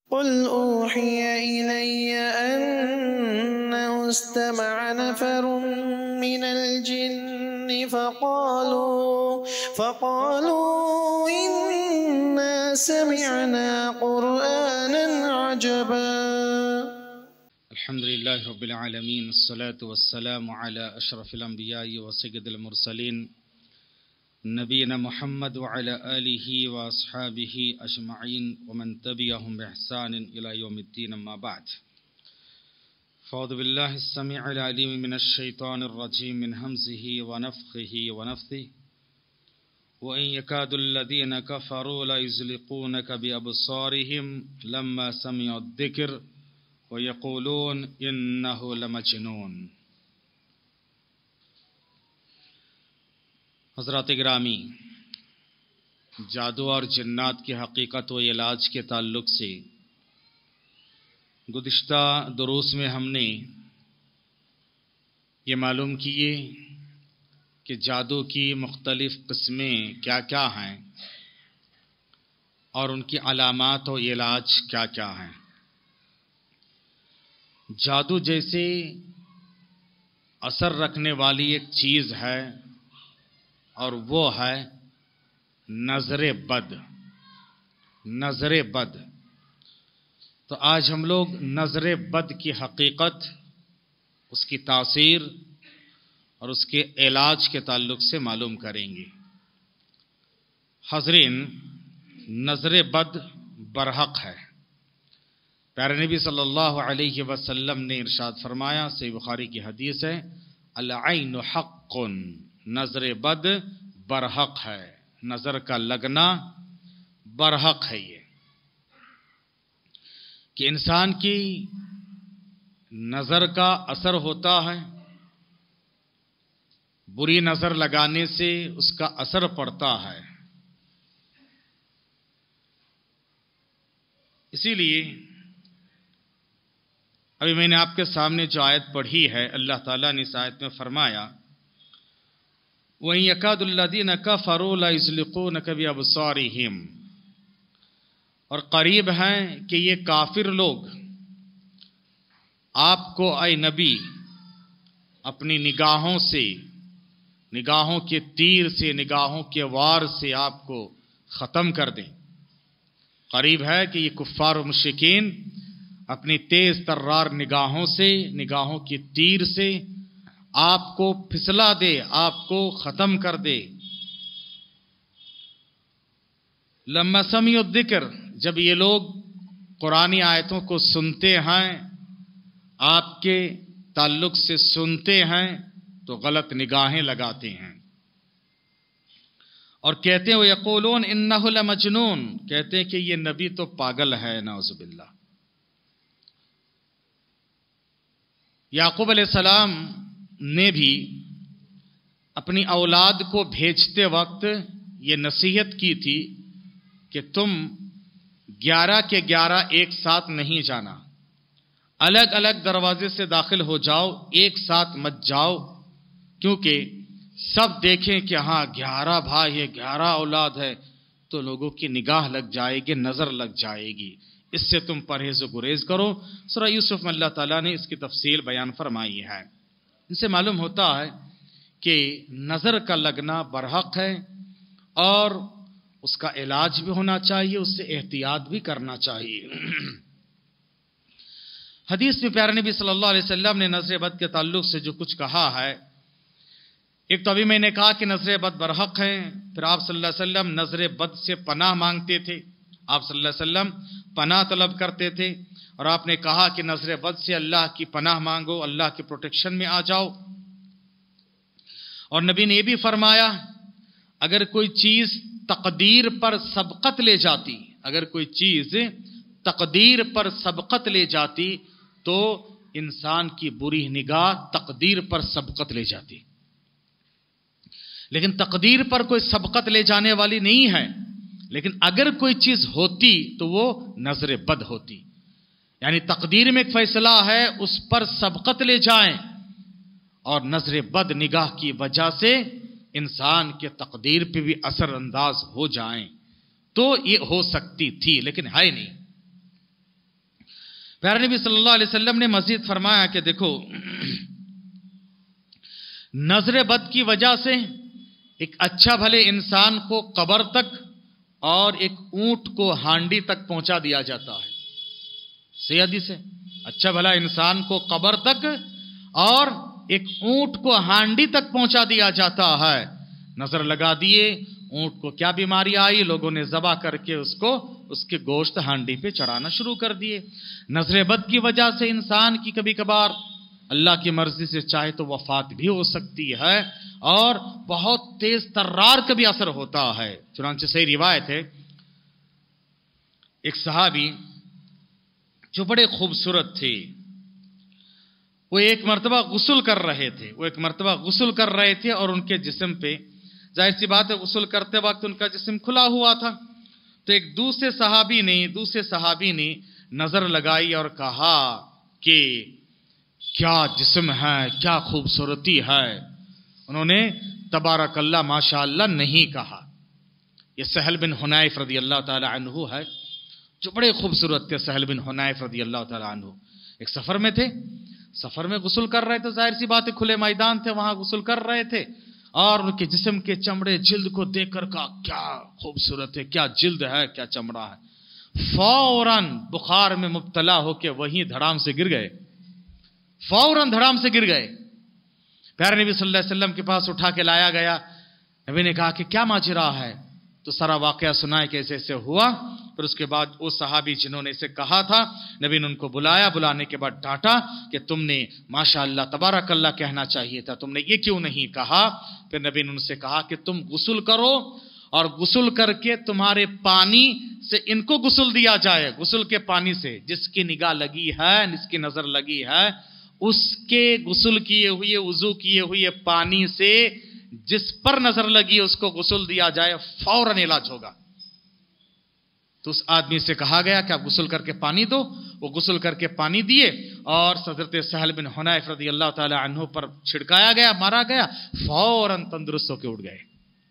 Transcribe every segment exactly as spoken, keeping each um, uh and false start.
قل أوحي إلي أنه استمع نفر من الجن فقالوا فقالوا إنا سمعنا قرآنا عجبا. الحمد لله رب العالمين، الصلاة والسلام على أشرف الأنبياء وسيد المرسلين نبينا محمد وعلى آله وأصحابه أجمعين ومن تبعهم بإحسان إلى يوم الدين، أما بعد. فأعوذ بالله السميع العليم من الشيطان الرجيم من همزه ونفخه ونفثه. وإن يكاد الذين كفروا ليزلقونك بأبصارهم لما سمعوا الذكر ويقولون إنه لمجنون. حضرات گرامی، جادو اور جنات کی حقیقت و علاج کے تعلق سے گزشتہ دروس میں ہم نے یہ معلوم کیے کہ جادو کی مختلف قسمیں کیا کیا ہیں اور ان کی علامات و علاج کیا کیا ہیں۔ جادو جیسے اثر رکھنے والی ایک چیز ہے اور وہ ہے نظر بد۔ نظر بد تو آج ہم لوگ نظر بد کی حقیقت، اس کی تاثیر اور اس کے علاج کے تعلق سے معلوم کریں گے۔ حاضرین، نظر بد برحق ہے۔ پیارے نبی صلی اللہ علیہ وسلم نے ارشاد فرمایا، صحیح بخاری کی حدیث ہے، العین حق، نظر بد برحق ہے، نظر کا لگنا برحق ہے۔ یہ کہ انسان کی نظر کا اثر ہوتا ہے، بری نظر لگانے سے اس کا اثر پڑتا ہے۔ اسی لیے ابھی میں نے آپ کے سامنے جو آیت پڑھی ہے، اللہ تعالیٰ نے اس آیت میں فرمایا، وَإِن يَكَادُ الَّذِينَ كَفَرُوا لَيُزْلِقُونَكَ بِأَبْصَارِهِمْ، اور قریب ہیں کہ یہ کافر لوگ آپ کو اے نبی اپنی نگاہوں سے، نگاہوں کے تیر سے، نگاہوں کے وار سے آپ کو ختم کر دیں۔ قریب ہے کہ یہ کفار و مشرکین اپنی تیز ترار نگاہوں سے، نگاہوں کی تیر سے آپ کو پھسلا دے، آپ کو ختم کر دے۔ لما سمعوا الذکر، جب یہ لوگ قرآنی آیتوں کو سنتے ہیں، آپ کے تعلق سے سنتے ہیں، تو غلط نگاہیں لگاتے ہیں اور کہتے ہیں وَيَقُولُونَ إِنَّهُ لَمَجْنُونَ، کہتے ہیں کہ یہ نبی تو پاگل ہے، نعوذ باللہ۔ یعقوب علیہ السلام نے بھی اپنی اولاد کو بھیجتے وقت یہ نصیحت کی تھی کہ تم گیارہ کے گیارہ ایک ساتھ نہیں جانا، الگ الگ دروازے سے داخل ہو جاؤ، ایک ساتھ مت جاؤ، کیونکہ سب دیکھیں کہ ہاں گیارہ بھائی ہے، گیارہ اولاد ہے، تو لوگوں کی نگاہ لگ جائے گی، نظر لگ جائے گی، اس سے تم پرہیز و گریز کرو۔ سورہ یوسف میں اللہ تعالیٰ نے اس کی تفصیل بیان فرمائی ہے۔ ان سے معلوم ہوتا ہے کہ نظر کا لگنا برحق ہے اور اس کا علاج بھی ہونا چاہیے، اس سے احتیاط بھی کرنا چاہیے۔ حدیث میں پیارے نبی صلی اللہ علیہ وسلم نے نظر بد کے تعلق سے جو کچھ کہا ہے، ایک تو ابھی میں نے کہا کہ نظر بد برحق ہے، پھر آپ صلی اللہ علیہ وسلم نظر بد سے پناہ مانگتے تھے، آپ صلی اللہ علیہ وسلم پناہ طلب کرتے تھے، اور آپ نے کہا کہ نظر بد سے اللہ کی پناہ مانگو، اللہ کے پروٹیکشن میں آ جاؤ۔ اور نبی نے یہ بھی فرمایا، اگر کوئی چیز تقدیر پر سبقت لے جاتی، اگر کوئی چیز تقدیر پر سبقت لے جاتی تو انسان کی بری نگاہ تقدیر پر سبقت لے جاتی، لیکن تقدیر پر کوئی سبقت لے جانے والی نہیں ہے، لیکن اگر کوئی چیز ہوتی تو وہ نظر بد ہوتی۔ یعنی تقدیر میں ایک فیصلہ ہے، اس پر سبقت لے جائیں، اور نظر بد نگاہ کی وجہ سے انسان کے تقدیر پہ بھی اثر انداز ہو جائیں، تو یہ ہو سکتی تھی، لیکن ہے نہیں۔ प्यारे नबी सल्लल्लाहु अलैहि वसल्लम ने मजीद फरमाया कि देखो, नजर बद की वजह से एक अच्छा भले इंसान को कब्र तक और एक ऊंट को हांडी तक पहुंचा दिया जाता है। सही हदीस है। अच्छा भला इंसान को कब्र तक और एक ऊंट को हांडी तक पहुंचा दिया जाता है। नजर लगा दिए, ऊंट को क्या बीमारी आई, लोगों ने ज़बा करके उसको उसके गोश्त हांडी पे चढ़ाना शुरू कर दिए। नजर बद की वजह से इंसान की कभी कभार अल्लाह की मर्जी से चाहे तो वफात भी हो सकती है और बहुत तेज तर्रार का भी असर होता है। चुनांचे सही रिवायत है, एक सहाबी जो बड़े खूबसूरत थे, वो एक मर्तबा गुस्ल कर रहे थे वो एक मर्तबा गुस्ल कर रहे थे और उनके जिस्म पे, जाहिर सी बात है, गुस्ल करते वक्त उनका जिस्म खुला हुआ था। तो एक दूसरे सहाबी ने दूसरे सहाबी ने नजर लगाई और कहा कि क्या जिस्म है, क्या खूबसूरती है। उन्होंने तबारकल्लाह माशाअल्लाह नहीं कहा। ये सहल बिन हुनैफ रज़ी अल्लाह ताला अन्हु है, जो बड़े खूबसूरत थे। सहल बिन हुनैफ रज़ी अल्लाह ताला अन्हु एक सफर में थे, सफर में गुस्ल कर रहे थे। जाहिर सी बात है, खुले मैदान थे, वहां गुस्ल कर रहे थे और उनके जिस्म के चमड़े जिल्द को देखकर कहा क्या खूबसूरत है, क्या जिल्द है, क्या चमड़ा है। फौरन बुखार में मुब्तला होकर वहीं धड़ाम से गिर गए, फौरन धड़ाम से गिर गए। प्यारे नबी सल्लल्लाहु अलैहि वसल्लम के पास उठा के लाया गया। नबी ने कहा कि क्या माजरा है, तो सारा वाकया सुनाए कैसे ऐसे हुआ। फिर उसके बाद वो सहाबी जिन्होंने इसे कहा था, नबी ने उनको बुलाया, बुलाने के बाद डांटा कि तुमने माशाअल्लाह तबारकल्लाह कहना चाहिए था, तुमने ये क्यों नहीं कहा। फिर नबी ने उनसे कहा कि तुम गुस्ल करो और गुस्ल करके तुम्हारे पानी से इनको गुस्ल दिया जाए, गुस्ल के पानी से। जिसकी निगाह लगी है, जिसकी नजर लगी है, उसके गुस्ल किए हुए, वुजू किए हुए पानी से जिस पर नजर लगी उसको गुस्ल दिया जाए, फौरन इलाज होगा। तो उस आदमी से कहा गया कि आप गुस्ल करके पानी दो। वो गुस्ल करके पानी दिए और हज़रत सहल बिन हुनैफ रज़ी अल्लाह ताला अन्हु पर छिड़काया गया, मारा गया, फौरन तंदुरुस्त होकर उठ गए।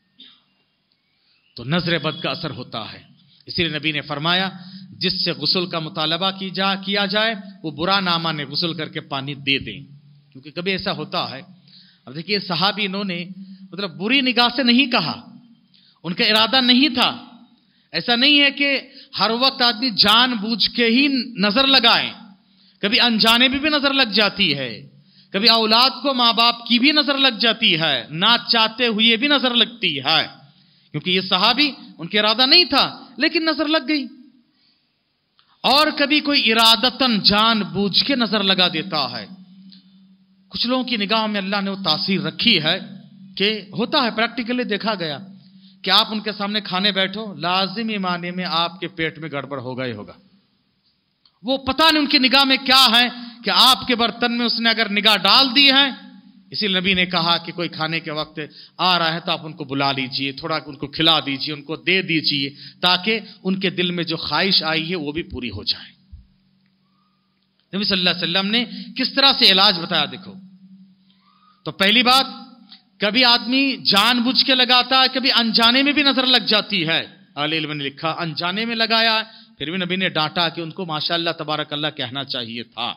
तो नजर बद का असर होता है। इसीलिए नबी ने फरमाया जिससे गुस्ल का मुतालबा की जा किया जाए वो बुरा नामा ने गुस्ल करके पानी दे दें, क्योंकि कभी ऐसा होता है। अब देखिए, सहाबी इन्होंने मतलब बुरी निगाह से नहीं कहा, उनका इरादा नहीं था। ऐसा नहीं है कि हर वक्त आदमी जानबूझ के ही नजर लगाए, कभी अनजाने में भी नजर लग जाती है, कभी औलाद को माँ बाप की भी नजर लग जाती है, ना चाहते हुए भी नजर लगती है। क्योंकि ये सहाबी, उनका इरादा नहीं था लेकिन नजर लग गई। और कभी कोई इरादतन जानबूझ के नजर लगा देता है। कुछ लोगों की निगाह में अल्लाह ने वो तासीर रखी है कि होता है, प्रैक्टिकली देखा गया कि आप उनके सामने खाने बैठो, लाजिमी माने में आपके पेट में गड़बड़ होगा ही होगा। वो पता नहीं उनकी निगाह में क्या है कि आपके बर्तन में उसने अगर निगाह डाल दी है। इसीलिए नबी ने कहा कि कोई खाने के वक्त आ रहा है तो आप उनको बुला लीजिए, थोड़ा उनको खिला दीजिए, उनको दे दीजिए, ताकि उनके दिल में जो ख्वाहिश आई है वो भी पूरी हो जाए। नबी सल्लल्लाहु अलैहि वसल्लम ने किस तरह से इलाज बताया देखो। तो पहली बात, कभी आदमी जानबूझ के लगाता है, कभी अनजाने में भी नजर लग जाती है। अहले इल्म ने लिखा अनजाने में लगाया, फिर भी नबी ने डांटा कि उनको माशाअल्लाह तबारकल्लाह कहना चाहिए था।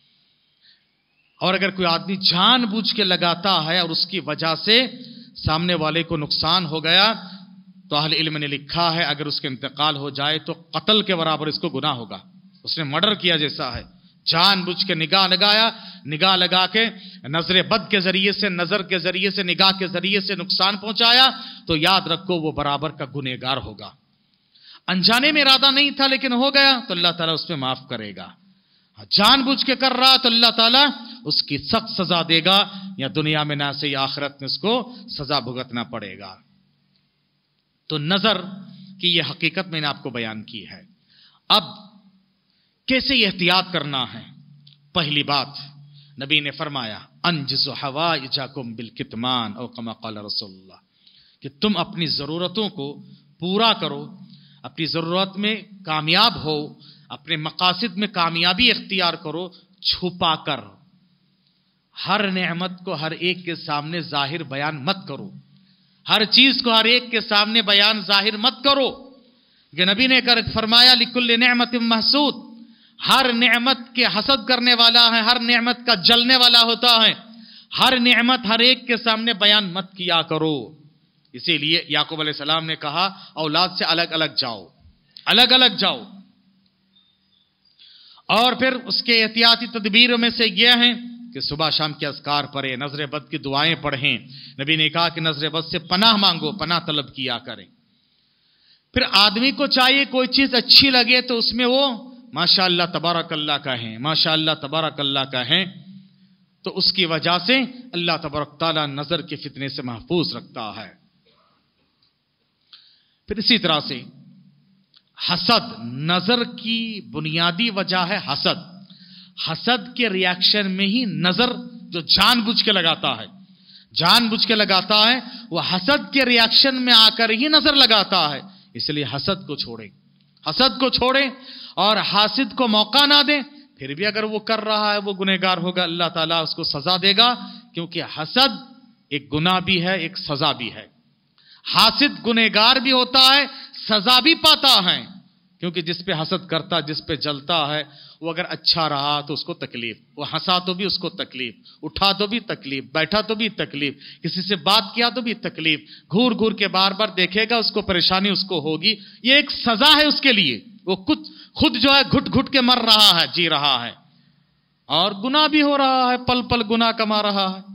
और अगर कोई आदमी जानबूझ के लगाता है और उसकी वजह से सामने वाले को नुकसान हो गया, तो अहले इल्म ने लिखा है अगर उसके इंतकाल हो जाए तो कत्ल के बराबर इसको गुनाह होगा, उसने मर्डर किया जैसा है। जानबूझ के निगाह लगाया, निगाह लगा के नजर बद के जरिए से, नजर के जरिए से, निगाह के जरिए से नुकसान पहुंचाया, तो याद रखो वो बराबर का गुनहगार होगा। अनजाने में इरादा नहीं था लेकिन हो गया तो अल्लाह ताला उसमें माफ करेगा। जानबूझ के कर रहा तो अल्लाह ताला उसकी सख्त सजा देगा, या दुनिया में ना से आखिरत में उसको सजा भुगतना पड़ेगा। तो नजर की यह हकीकत मैंने आपको बयान की है। अब कैसे एहतियात करना है। पहली बात, नबी ने फरमाया अंजज़ु हवाइजाकुम बिल कितमान और कमा क़ाल रसूलुल्लाह, कि तुम अपनी जरूरतों को पूरा करो, अपनी जरूरत में कामयाब हो, अपने मकासद में कामयाबी इख्तियार करो छुपा कर। हर नेमत को हर एक के सामने जाहिर बयान मत करो, हर चीज को हर एक के सामने बयान जाहिर मत करो। कि नबी ने कर फरमाया लिकुल्लि नेमतिन महसूद, ہر نعمت کے حسد کرنے والا ہے، ہر نعمت کا جلنے والا ہوتا ہے، ہر نعمت ہر ایک کے سامنے بیان مت کیا کرو۔ اسی لیے یعقوب علیہ السلام نے کہا اولاد سے الگ الگ جاؤ، الگ الگ جاؤ۔ اور پھر اس کے احتیاطی تدبیروں میں سے یہ ہیں کہ صبح شام کے اذکار پڑھیں، نظر بد کی دعائیں پڑھیں۔ نبی نے کہا کہ نظر بد سے پناہ مانگو، پناہ طلب کیا کریں۔ پھر آدمی کو چاہیے کوئی چیز اچھی لگے تو اس میں وہ ماشاء اللہ تبارک اللہ کہیں، ماشاء اللہ تبارک اللہ کہیں، تو اس کی وجہ سے اللہ تبارک تعالیٰ نظر کے فتنے سے محفوظ رکھتا ہے۔ پھر اسی طرح سے حسد، نظر کی بنیادی وجہ ہے حسد۔ حسد کے ریاکشن میں ہی نظر جو جان بوجھ کے لگاتا ہے، جان بوجھ کے لگاتا ہے، وہ حسد کے ریاکشن میں آ کر ہی نظر لگاتا ہے۔ اس لیے حسد کو چھوڑیں، حسد کو چھوڑیں اور حاسد کو موقع نہ دیں۔ پھر بھی اگر وہ کر رہا ہے وہ گنہگار ہوگا، اللہ تعالیٰ اس کو سزا دے گا، کیونکہ حسد ایک گناہ بھی ہے، ایک سزا بھی ہے۔ حاسد گنہگار بھی ہوتا ہے، سزا بھی پاتا ہے، کیونکہ جس پہ حسد کرتا، جس پہ جلتا ہے، وہ اگر اچھا رہا تو اس کو تکلیف، وہ ہنسا تو بھی اس کو تکلیف، اٹھا تو بھی تکلیف، بیٹھا تو بھی تکلیف، کسی سے بات کیا تو بھی تکلیف، گھور گھور کے بار بار دیکھے گا اس کو پریشانی اس کو ہوگی۔ یہ ایک سزا ہے اس کے لیے، وہ خود خود جو ہے گھٹ گھٹ کے مر رہا ہے، جی رہا ہے، اور گناہ بھی ہو رہا ہے، پل پل گناہ کما رہا ہے۔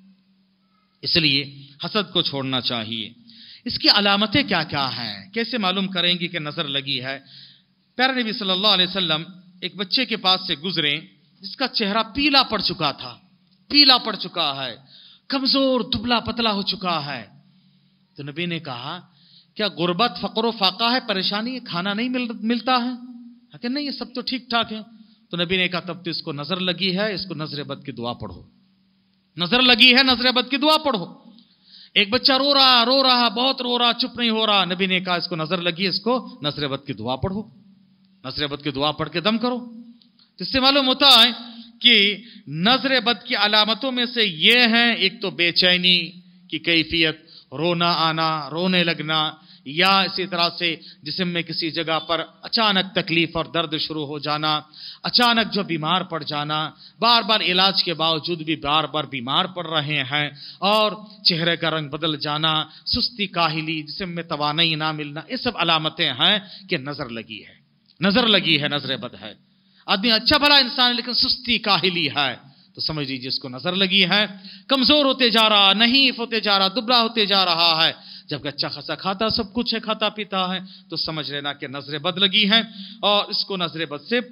اس لیے حسد کو چھوڑنا چاہیے۔ اس کی علامتیں کیا کیا ہیں، کیسے معلوم کریں گے کہ نظر لگی ہے؟ پیارے نبی صلی اللہ علیہ وسلم ایک بچے کے پاس سے گزرے جس کا چہرہ پیلا پڑ چکا تھا، پیلا پڑ چکا ہے، کمزور دبلا پتلا ہو چکا ہے۔ تو نبی نے کہا کیا غربت، فقر و فاقہ ہے، پریشانی ہے، کھانا نہیں مل ملتا ہے؟ کہ نہیں، یہ سب تو ٹھیک ٹھاک ہے۔ تو نبی نے کہا تب تو اس کو نظر لگی ہے، اس کو نظر بد کی دعا پڑھو، نظر لگی ہے، نظر بد کی دعا پڑھو۔ ایک بچہ رو رہا رو رہا بہت رو رہا، چپ نہیں ہو رہا، نبی نے کہا اس کو نظر لگی ہے، اس کو نظر بد کی دعا پڑھو، نظر بد کی دعا پڑھ کے دم کرو۔ اس سے معلوم ہوتا ہے کہ نظر بد کی علامتوں میں سے یہ ہیں، ایک تو بے چینی کی کیفیت، رونا آنا، رونے لگنا، یا اسی طرح سے جسم میں کسی جگہ پر اچانک تکلیف اور درد شروع ہو جانا، اچانک جو بیمار پڑ جانا، بار بار علاج کے باوجود بھی بار بار بیمار پڑ رہے ہیں، اور چہرے کا رنگ بدل جانا، سستی کاہلی، جسم میں توانائی نہ ملنا، یہ سب علامتیں ہیں کہ نظر لگی ہے، نظر لگی ہے، نظر بد ہے۔ آدمی اچھا بھلا انسان لیکن سستی کاہلی ہے تو سمجھ لیجیے اس کو نظر لگی ہے۔ کمزور ہوتے جا رہا، نحیف ہوتے جا رہا، دبلا ہوتے جا رہا ہے، جبکہ اچھا خاصا کھاتا سب کچھ ہے، کھاتا پیتا ہے، تو سمجھ لینا کہ نظر بد لگی ہے، اور اس کو نظر بد سے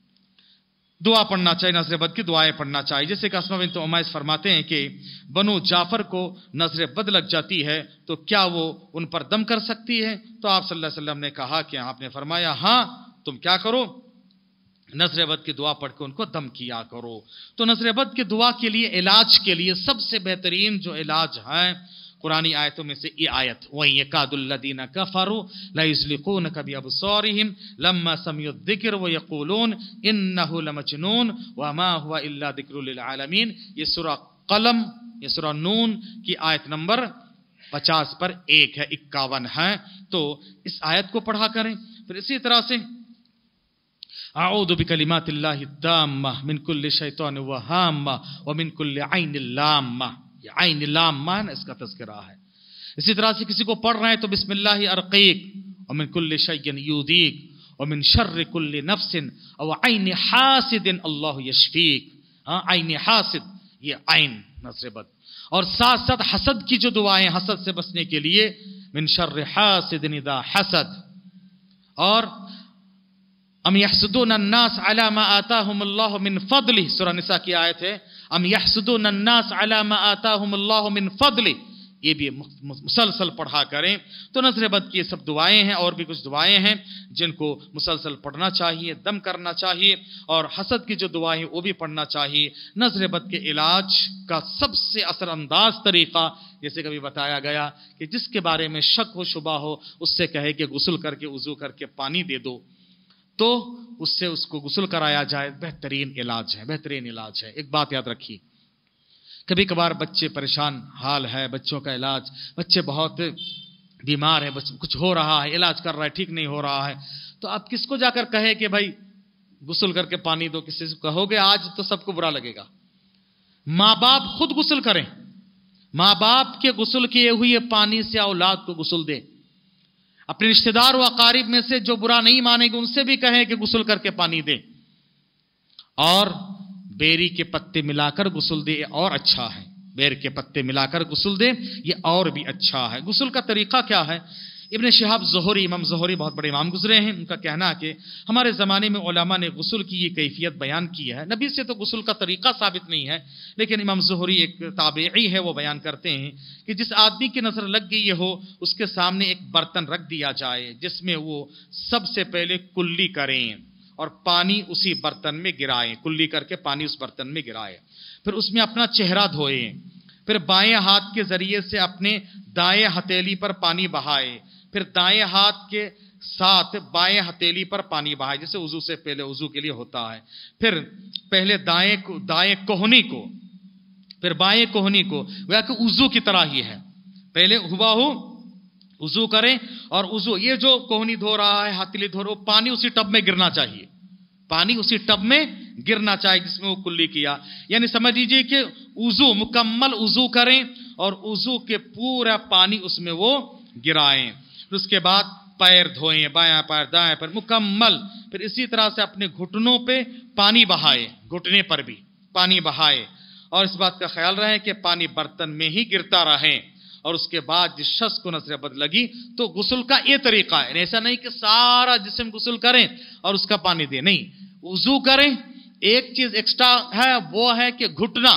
دعا پڑھنا چاہیے، نظر بد کی دعائیں پڑھنا چاہیے۔ جیسے کہ اسماء بنت امیس فرماتے ہیں کہ بنو جعفر کو نظر بد لگ جاتی ہے تو کیا وہ ان پر دم کر سکتی ہے؟ تو آپ صلی اللہ علیہ وسلم نے کہا کہ آپ نے فرمایا ہاں، تم کیا کرو، نظر بد کی دعا پڑھ کے ان کو دم کیا کرو۔ تو نظر بد کی دعا کے لیے، علاج کے لیے سب سے بہترین جو علاج ہے قرآنی آیتوں میں سے یہ آیت، وَإِن يَكَادُ الَّذِينَ كَفَرُوا لَيُزْلِقُونَكَ بِأَبْصَارِهِمْ لَمَّا سَمِعُوا الذِّكْرَ وَيَقُولُونَ إِنَّهُ لَمَجْنُونٌ وَمَا هُوَ إِلَّا ذِكْرٌ لِلْعَالَمِينَ۔ یہ سورہ قلم، یہ سورہ نون کی آیت نمبر پچاس پر ایک ہے، اکاون ہے، تو اس آیت کو پڑھا کریں۔ پھر اسی طرح سے اعوذ بکلمات اللہ التامہ من کل شیطان وہامہ ومن کل عین لامہ، یہ عین لامہ ہے، اس کا تذکرہ ہے۔ اسی طرح سے کسی کو پڑھ رہے ہیں تو بسم اللہ ارقیک ومن کل شیء یؤذیک ومن شر کل نفس او عین حاسد اللہ یشفیک۔ ہاں، عین حاسد، یہ عین نظر بد، اور ساتھ ساتھ حسد کی جو دعائیں، حسد سے بچنے کے لیے من شر حاسد اذا حسد، اور ام یحسدون الناس علی ما آتاہم اللہ من فضلہ، سورہ نساء کی آیت ہے، ام یحسدون الناس علی ما آتاہم اللہ من فضلہ، یہ بھی مسلسل پڑھا کریں۔ تو نظر بد کی یہ سب دعائیں ہیں، اور بھی کچھ دعائیں ہیں جن کو مسلسل پڑھنا چاہیے، دم کرنا چاہیے، اور حسد کی جو دعائیں وہ بھی پڑھنا چاہیے۔ نظر بد کے علاج کا سب سے اثر انداز طریقہ، جیسے کبھی بتایا گیا کہ جس کے بارے میں شک ہو، شبہ ہو، اس سے کہے کہ غسل کر کے، وضو کر کے پانی دے دو، تو اس سے اس کو غسل کرایا جائے، بہترین علاج ہے، بہترین علاج ہے۔ ایک بات یاد رکھیے، کبھی کبھار بچے پریشان حال ہے، بچوں کا علاج، بچے بہت بیمار ہے، کچھ ہو رہا ہے، علاج کر رہا ہے، ٹھیک نہیں ہو رہا ہے، تو آپ کس کو جا کر کہے کہ بھائی गुस्ल करके पानी दो, किसी से कहोगे आज तो सबको बुरा लगेगा। माँ बाप खुद गुस्ल करें, माँ बाप के गुस्ल किए हुए पानी से औलाद को गुस्ल दे। अपने रिश्तेदार व अकारिब में से जो बुरा नहीं मानेंगे उनसे भी कहें कि गुस्ल करके पानी दे। और बेरी के पत्ते मिलाकर गुस्ल दे, और अच्छा है। बेर के पत्ते मिलाकर गुस्ल दे, ये और भी अच्छा है। गुस्ल का तरीका क्या है? इब्न शिहाब ज़ुहरी, इमाम ज़ुहरी बहुत बड़े इमाम गुजरे हैं, उनका कहना कि हमारे ज़माने में उलमा ने गुस्ल की ये कैफियत बयान की है। नबी से तो गुस्ल का तरीका साबित नहीं है, लेकिन इमाम ज़ुहरी एक ताबेई है, वो बयान करते हैं कि जिस आदमी की नज़र लग गई हो उसके सामने एक बर्तन रख दिया जाए जिसमें वो सबसे पहले कुल्ली करें और पानी उसी बर्तन में गिराएं, कुल्ली करके पानी उस बर्तन में गिराए, फिर उसमें अपना चेहरा धोए, फिर बाएं हाथ के जरिए से अपने दाएं हथेली पर पानी बहाए, फिर दाएं हाथ के साथ बाएं हथेली पर पानी बहाए, जैसे वजू से पहले वजू के लिए होता है। फिर पहले दाएं को दाएं कोहनी को, फिर बाएं कोहनी को, वह कि वजू की तरह ही है। पहले हुबाहू वजू करें और वजू, ये जो कोहनी धो रहा है, हथेली धो रहा है, पानी उसी टब में गिरना चाहिए, पानी उसी टब में गिरना चाहिए जिसमें वो कुल्ली किया। यानी समझ लीजिए कि वजू, मुकम्मल वजू करें और वजू के पूरा पानी उसमें वो गिराएं। उसके बाद पैर धोएं, बायां पैर दाएं पैर मुकम्मल। फिर इसी तरह से अपने घुटनों पे पानी बहाए, घुटने पर भी पानी बहाए, और इस बात का ख्याल रहे कि पानी बर्तन में ही गिरता रहे। और उसके बाद जिस शख्स को नजर बद लगी तो गुस्ल का ये तरीका है, ऐसा नहीं कि सारा जिस्म गुस्ल करें और उसका पानी दे, नहीं, वजू करें। एक चीज एक्स्ट्रा है, वो है कि घुटना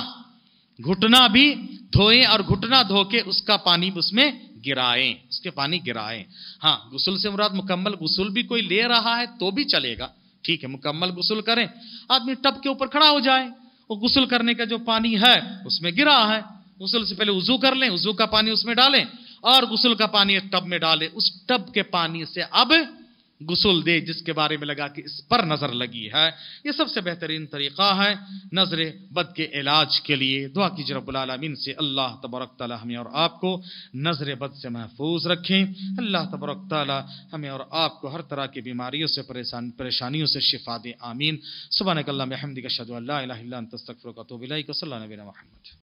घुटना भी धोएं और घुटना धो के उसका पानी उसमें गिराएं, उसके पानी गिराएं। हाँ, गुस्ल से मुराद मुकम्मल गुस्ल भी कोई ले रहा है तो भी चलेगा, ठीक है, मुकम्मल गुस्ल करें। आदमी टब के ऊपर खड़ा हो जाए, वो गुस्ल करने का जो पानी है उसमें गिरा है, गुस्ल से पहले वजू कर लें, वजू का पानी उसमें डालें और गुस्ल का पानी टब में डालें, उस टब के पानी से अब गुस्ल दे जिसके बारे में लगा कि इस पर नजर लगी है। ये सबसे बेहतरीन तरीका है नजर बद के इलाज के लिए। दुआ कीजिए रब्बुल आलमीन से अल्लाह तबारक तआला हमें और आपको नजर बद से महफूज रखें। अल्लाह तबारक तआला हमें और आपको हर तरह की बीमारियों से, परेशान परेशानियों से शिफा दे, आमीन। सुब्हानक अल्लाहुम्मा व बिहम्दिक अशहदु अल्ला इलाहा इल्ला अंता अस्तगफिरुका व अतूबु इलैक। सल्लल्लाहु अलैहि व सल्लम।